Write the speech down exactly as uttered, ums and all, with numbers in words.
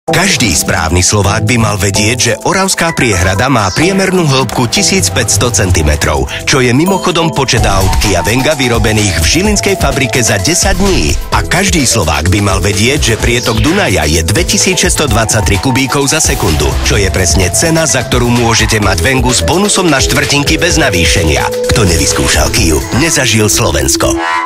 Každý správny Slovák by mal vedieť, že Oravská priehrada má priemernú hĺbku tisícpäťsto centimetrov, čo je mimochodom počet aut Kia Venga vyrobených v žilinskej fabrike za desať dní. A každý Slovák by mal vedieť, že prietok Dunaja je dvetisícšesťstodvadsaťtri kubíkov za sekundu, čo je presne cena, za ktorú môžete mať Vengu s bonusom na štvrtinky bez navýšenia. Kto nevyskúšal Kiu, nezažil Slovensko.